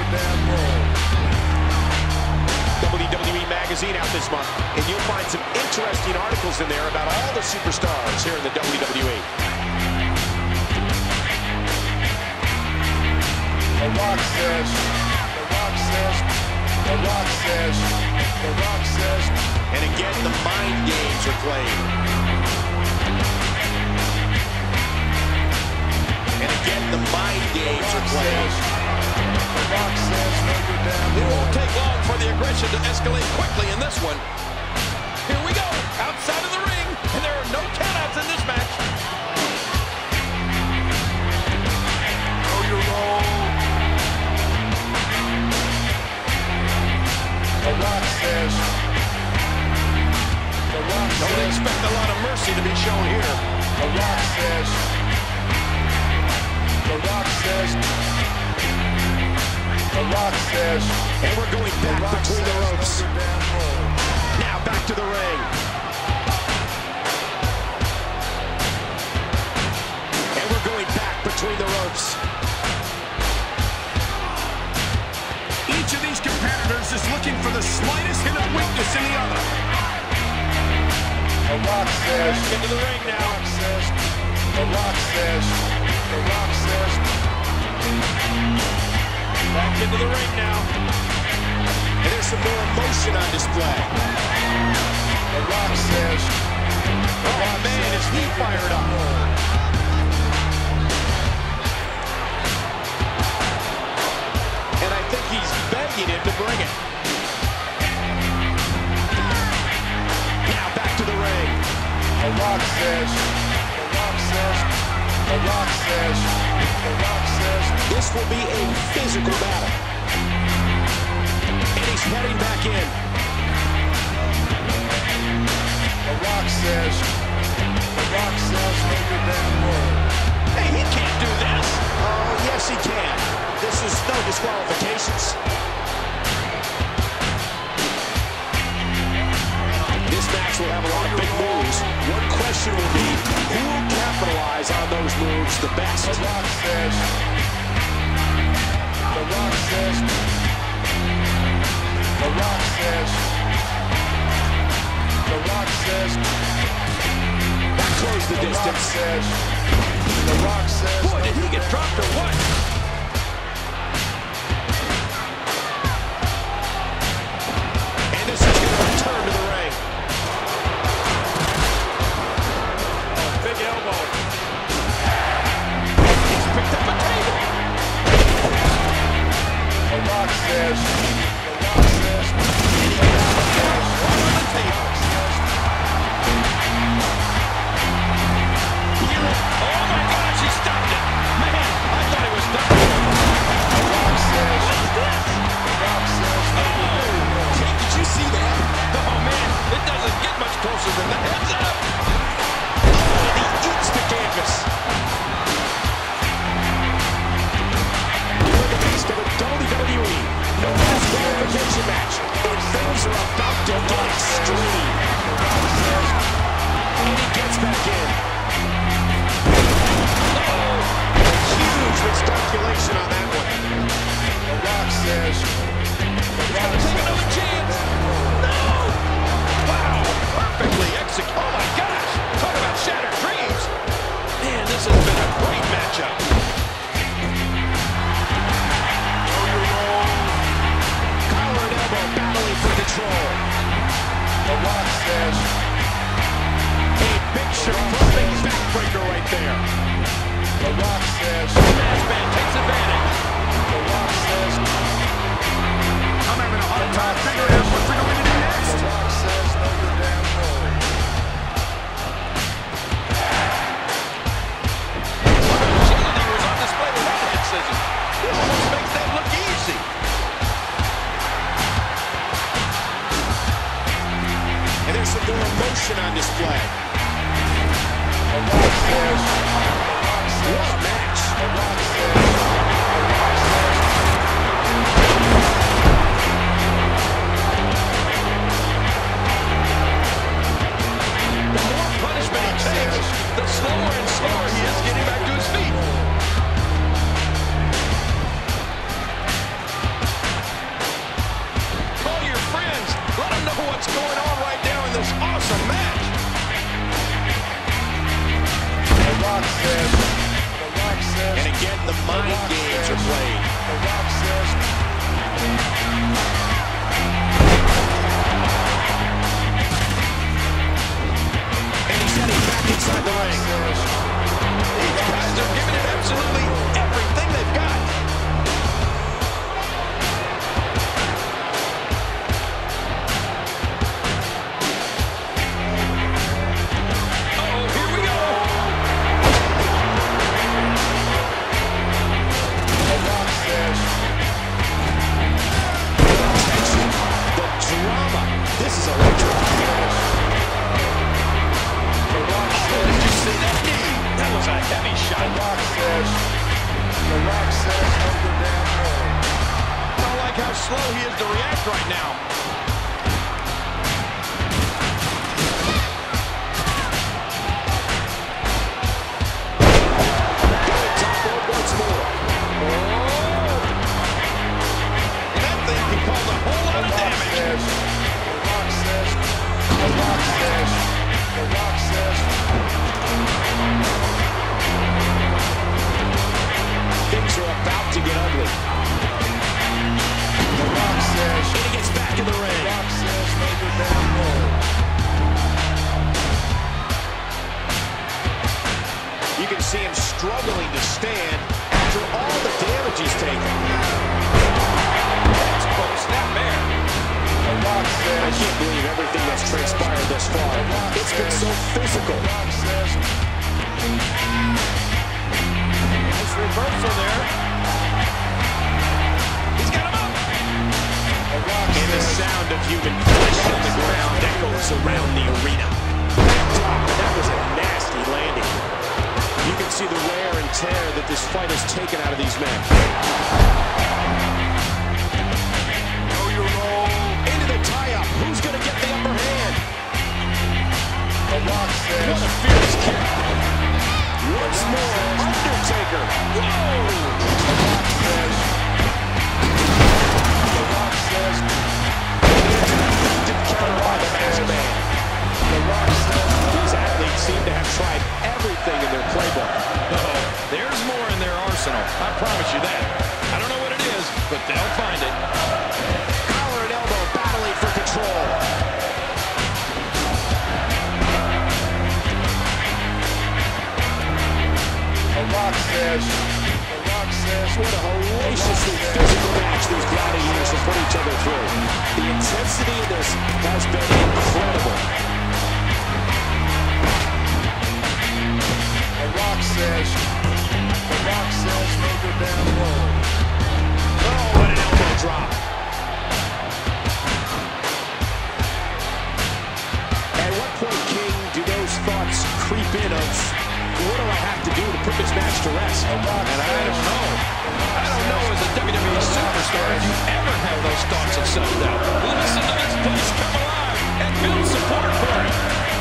WWE magazine out this month, and you'll find some interesting articles in there about all the superstars here in the WWE. The Rock says, The Rock says, The Rock says, The Rock says. And again, the mind games are played. And again, the mind games are played. The Rock says, no, you're down. It won't take long for the aggression to escalate quickly in this one. Here we go, outside of the ring, and there are no countouts in this match. Know your role. The Rock says, The Rock says. Don't expect a lot of mercy to be shown here. The Rock says, The Rock says, The Rock says. And we're going back between the ropes. Now Now back to the ring. And we're going back between the ropes. Each of these competitors is looking for the slightest hint of weakness in the other. The Rock says, Back into the ring now. The Rock says, The Rock says. Back into the ring now. And there's some more emotion on display. The Rock says, Oh man, is he fired up. And I think he's begging him to bring it. Now back to the ring. The Rock says, The Rock says, The Rock says, The Rock says. This will be a physical battle. And he's heading back in. The Rock says, The Rock says, make your damn word. Hey, he can't do this. Oh, yes he can. This is no disqualifications. This match will have a lot of big moves. One question will be, who will capitalize on those moves the best? The Rock says, The Rock says, The Rock says, The Rock says, That closed the The Rock distance. says, The Rock says. Boy, did he get dropped or what? And this is going to return to the ring. Big elbow. He's picked up a table. The Rock says, The Rock says, The Rock says, Right on the table. Oh my gosh, he stopped it. Man, I thought he was done. The Rock says, What is this? The Rock says, Jake, did you see that? Oh man, it doesn't get much closer than that. Heads up. Oh, and he eats the canvas. You're the beast of a WWE. No disqualification match. And things are about to get extreme. And he gets back in. Huge miscalculation on that one. The Rock says, The Rock Take says. another chance. No. Wow, perfectly executed. Oh my gosh, talk about shattered dreams. Man, this has been a great matchup. Collar and elbow battling for control. The Rock says, A big surprising backbreaker right there. The Rock says, Last man takes advantage. The Rock says, I'm having a hard time figuring out what we're going to do next. The Rock says, know your damn role. Agility was on display with that incision. It almost makes that look easy. And there's some more emotion on display. The Rock says, What a match. Again, the mind games are played. The Rock says. And he's heading back inside the ring. These guys are giving it absolutely everything they've got. This is electric. Did you see that knee? That was a heavy shot. The Rock says, hold the damn roll. I don't like how slow he is to react right now. Going top rope once more. That thing can cause a whole lot of damage. The Rock says. The Rock says. Things are about to get ugly. The Rock says. And he gets back in the ring. The Rock says, hold the damn roll. You can see him struggling to stand after all the damage he's taken. That's close. Snap there. The Rock I says. can't believe everything that's transpired thus far. It's been so physical. The Rock says. Nice reversal there. He's got him up. The Rock And the says. sound of human flesh on the ground echoes around the arena. Drop, and that was a nasty landing. You can see the wear and tear that this fight has taken out of these men. Know your role. Into the tie-up. Who's going to get the upper hand? The Rock says. What a fierce kick. Once more, Undertaker. Whoa! The Rock says. The Rock says. Effective counter by the masked man. The Rock says. These athletes seem to have tried everything in their playbook. Uh-oh. There's more in their arsenal. I promise you that. I don't know what it is, but they'll find it. Collar and elbow battling for control. The Rock says. The Rock says. What a hellaciously physical match these gladiators have put each other through. The intensity of this has been incredible. The Rock says. The Rock says. Make your damn roll. Oh, what an elbow drop. At what point, King, do those thoughts creep in of what do I have to do to put this match to rest? And I don't know. I don't know as a WWE superstar if you ever have those thoughts of self-doubt. Listen to this place come alive and build support for it.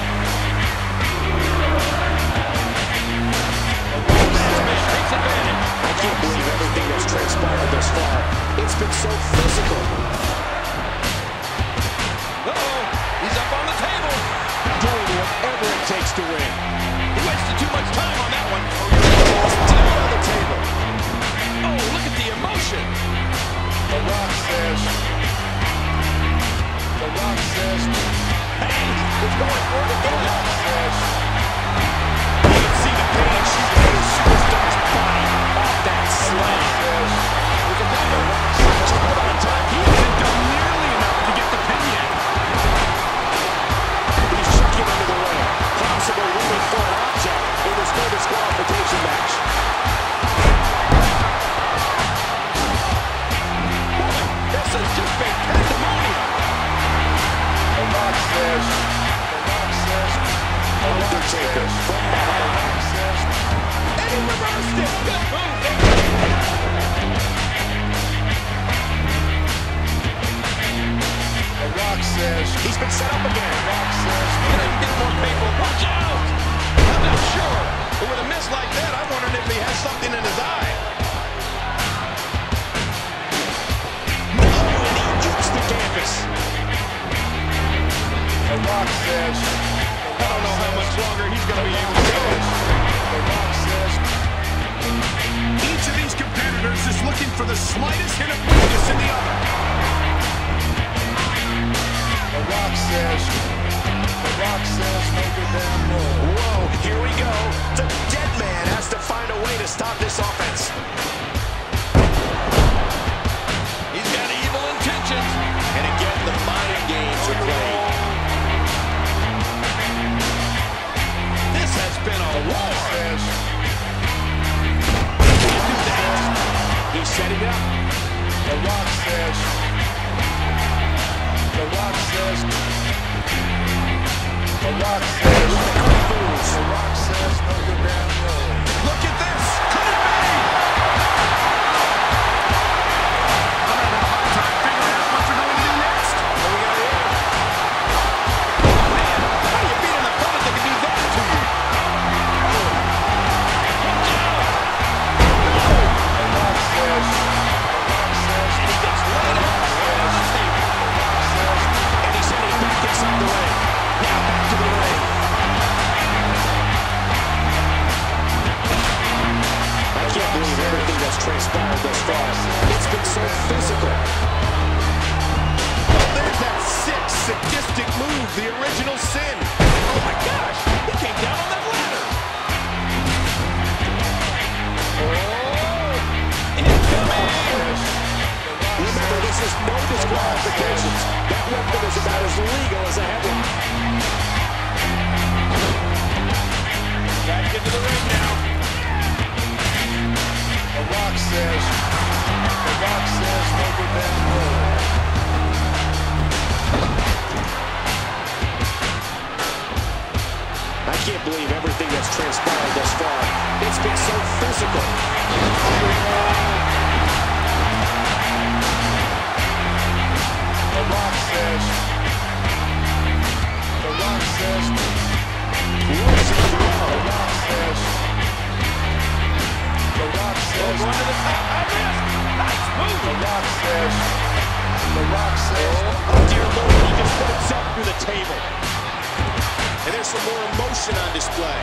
Takes advantage. I can't believe everything that's transpired thus far. It's been so physical. Uh-oh. He's up on the table. Doing whatever it takes to win. He wasted too much time on that one. Down on the table. Oh, look at the emotion. The Rock says. The Rock says. Hey, he's going for it The again. Rock says. You can see the pain shooting out of the superstar's body off that slam. There's a cover. Hold on, Todd. He hasn't done nearly enough to get the pin yet. He's checking under the ring, possibly looking for an object in this no disqualification match. Boy, this has just been pandemonium. The Rock says. The Rock says. The Rock Undertaker says. from The behind. Rock says. And he reversed it. Good move there. The Rock says. He's been set up again. The Rock says. Can I get more paper? Watch out. I'm not sure. But with a miss like that, I'm wondering if he has something in his eye. Oh, and he eats the canvas. The Rock says. I don't know how much longer he's going to be able to go. The Rock says. Even for the slightest hint of weakness in the other. The Rock says, make a damn roll. Whoa, here we go. The dead man has to find a way to stop this offense. He's got evil intentions. And again, the mind games are played. This has been a war. He's setting up. The Rock says, the Rock says, the Rock says, the Rock says, make a damn roll. Look at this. Could it be? I'm having a hard time figuring out what they're going to do next. What do we got here? Oh, man. How do you beat an opponent that can do that to you? And he gets laid out on the table. And he's heading back inside the ring. Now back to the ring. I can't believe everything that's transpired thus far. It's been so physical. Oh, there's that sick, sadistic move, the original sin. Oh, my gosh. He came down on that ladder. Remember, this is no disqualifications. That weapon is about as legal as a headlock. Back into the ring now. The Rock says, make a damn roll. I can't believe everything that's transpired thus far. It's been so physical. The Rock says, the Rock says, Losing the the row. Rock says, the Rock says, Going to the top. Nice move. the Rock says, the Rock says, Oh, dear Lord, he just put himself through the table. And there's some more emotion on display.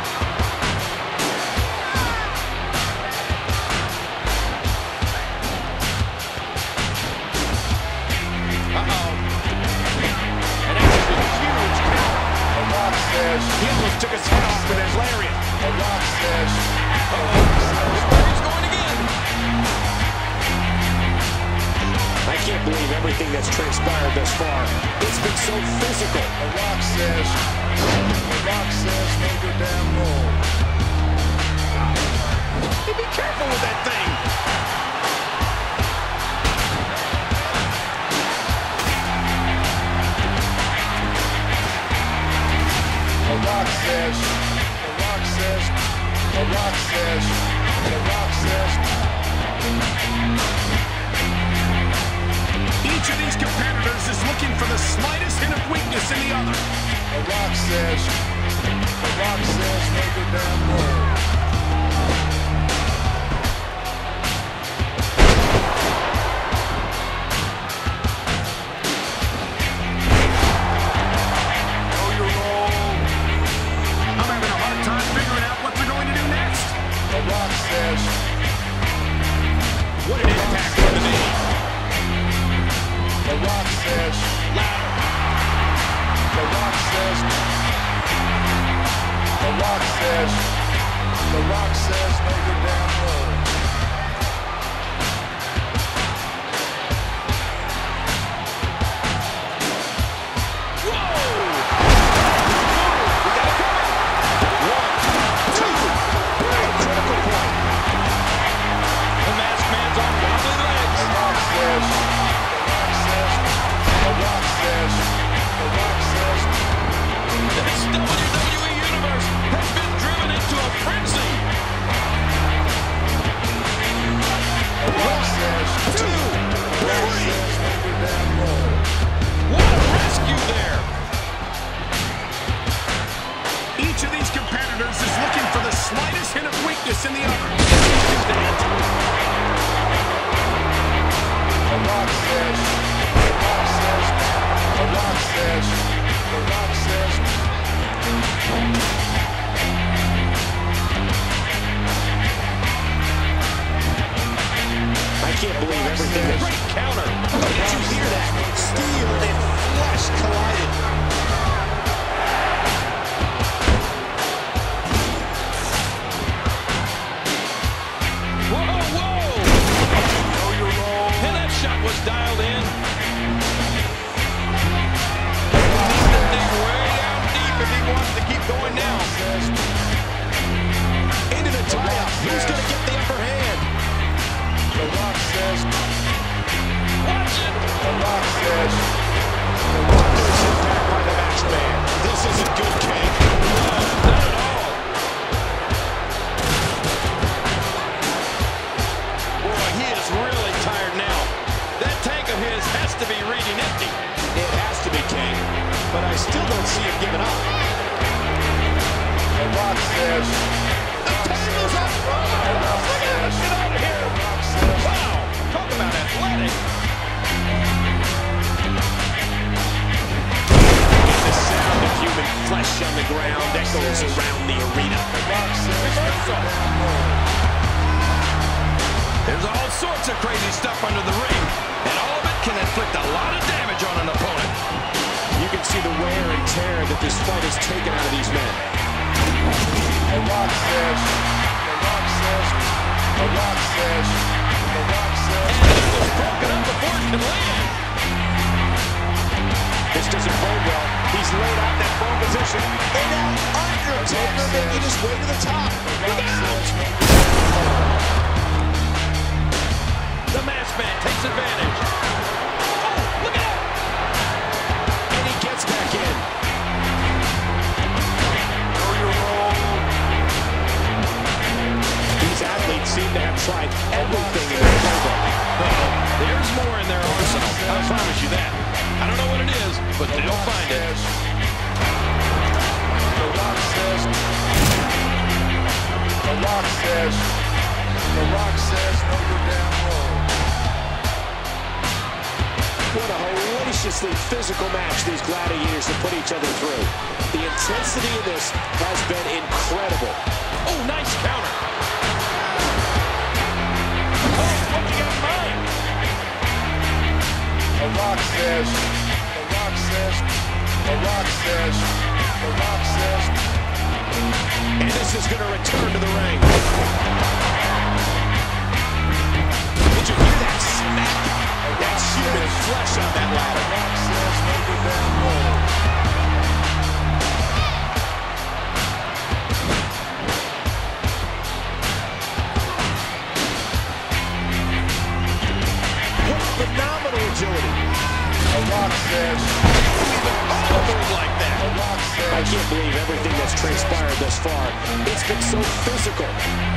And that's a huge count. the Rock says, He almost took his head off with his lariat. the Rock says, He's going again. I can't believe everything that's transpired thus far. It's been so physical. the Rock says, make a damn roll. Hey, be careful with that thing. The Rock says, the Rock says, the Rock says, the Rock says. Each of these competitors is looking for the slightest hint of weakness in the other. The Rock says, make a damn roll. Know your role. I'm having a hard time figuring out what they're going to do next. The Rock says, What an impact on the knee. the Rock says, Ladder. the Rock says, the Rock says, the Rock says, make a damn roll. The masked man's on wobbly legs. The Rock says, the Rock says, the Rock says, This WWE Universe has been driven into a frenzy. the Rock says, 2, 3. make a damn roll. What a rescue there. Each of these competitors is looking for the slightest hint of weakness in the other. The Rock says, the Rock says, the Rock says, the Rock says. I everything. Great counter. Oh, did you hear that? Steel and flesh collided. Whoa, whoa! Know your role. And that shot was dialed in. Needs to dig way down deep if he wants to keep going now. Into the tie-up. Who's going to get the upper hand? The Rock says. Watch it! The Rock says. There's impact by the match man. This isn't good, King. Not at all. Boy, he is really tired now. That tank of his has to be reading empty. It has to be, King. But I still don't see him giving up. The Rock says. Look at him! Get out of here! Wow! Talk about athletic. The sound of human flesh on the ground echoes around the arena. Reversal. There's all sorts of crazy stuff under the ring, and all of it can inflict a lot of damage on an opponent. You can see the wear and tear that this fight has taken out of these men. The Rock says. The Rock says. The Rock says. The Rock says. And it was broken up before it could land. This doesn't bode well. He's laid out that bone position. And now Undertaker making his way to the top. Look out! The masked man takes advantage. Oh, look out! And he gets back in. Know your role. These athletes seem to have tried everything in their playbook. Well, there's more in their arsenal. I promise you that. I don't know what it is, but they'll find it. The Rock says. The Rock says. The Rock says. Know your damn role. What a hellaciously physical match these gladiators have put each other through. The intensity of this has been incredible. Oh, nice counter. Oh, what do you got in mind? The Rock says. The Rock says. The Rock says. The Rock says. And this is going to return to the ring. Did you hear that smack? That's human flesh on that The ladder. Rock says. Know your damn role. What phenomenal agility. The Rock says. Oh, move like that. The Rock I says. can't believe everything that's transpired thus far. It's been so physical.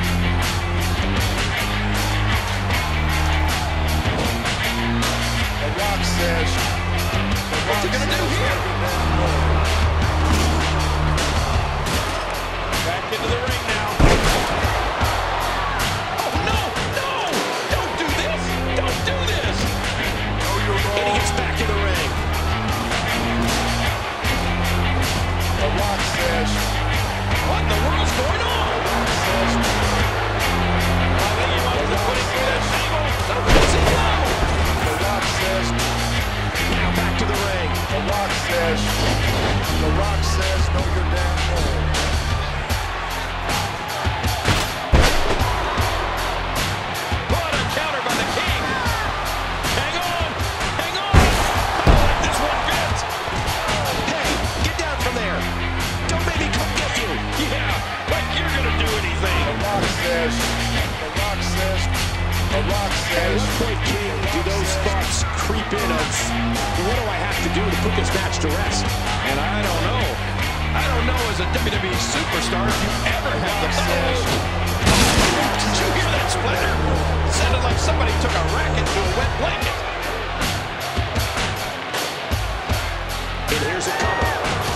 The Rock says. What's he gonna do here? Back into the ring now. Oh, no, no! Don't do this! Don't do this! Know your And he role. gets back in the ring. The Rock says. What in the world's going on? Says. I think he must have put it through that table. Something's in low. The Rock says. Now back to the ring. The Rock says. The Rock says. Know your damn role. What a counter by the King. Hang on. Hang on. I don't like this one bit. Hey, get down from there. Don't make me come get you. Yeah, like you're going to do anything. The Rock says. The Rock says. The Rock At says. what point, King, do those thoughts creep in of what do I have to do to put this match to rest? And I don't know. I don't know as a WWE superstar if you ever have the Did you hear that splatter? It sounded like somebody took a racket to a wet blanket. And here's a cover.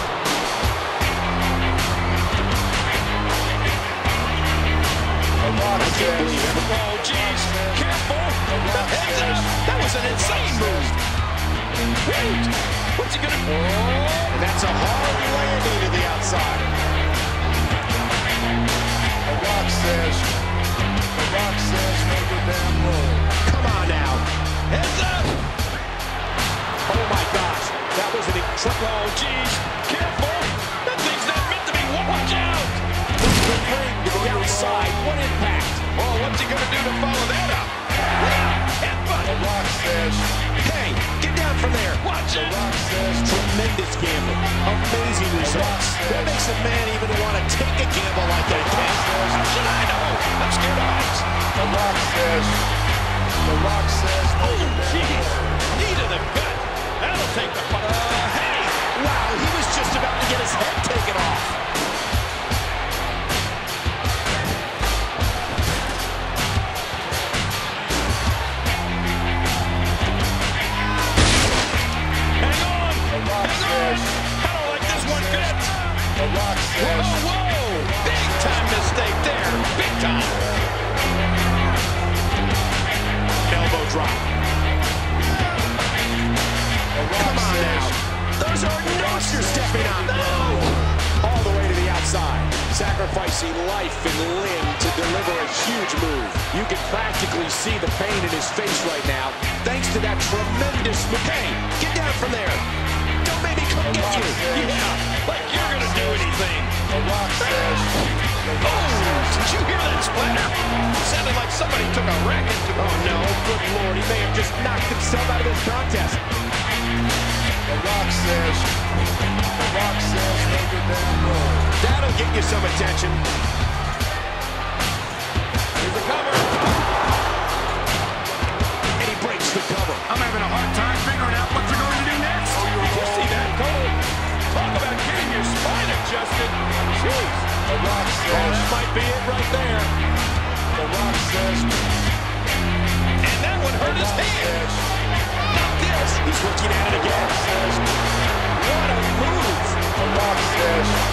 The Rock I can't says. believe it. Oh, jeez. Careful. Heads up. That was an insane move. Wait. What's he going to do? And that's a hard landing to the outside. The Rock says. The Rock says. Know your damn role. Come on now. tremendous gamble. Amazing results. What makes a man even want to take a gamble like that, Ken? How should I know? I'm scared of heights. The Rock says, Oh, jeez. Knee to the gut. That'll take the puck. Hey! Wow, he was just about to get his head taken off. I don't like this one bit. The Rock says, Whoa. Big time mistake there. Big time. Elbow drop. Come on now. Those are notes you're stepping on. No! All the way to the outside. Sacrificing life and limb to deliver a huge move. You can practically see the pain in his face right now, thanks to that tremendous move. Hey, get down from there. Don't make me come get you. Yeah, like you're going to do anything. The Rock says, Oh, did you hear that splatter? Sounded like somebody took a racket to Oh no, good Lord, he may have just knocked himself out of this contest. The Rock says, make it down low. That'll get you some attention. Here's the cover. And he breaks the cover. I'm having a hard time figuring out what they're going to do next. Did you see that, Cole? Talk about getting your spine adjusted. Jeez. The Rock Oh, says, that might be it right there. The Rock says, And that one hurt his hand. Not this. He's looking at it again. What a move. The Rock says,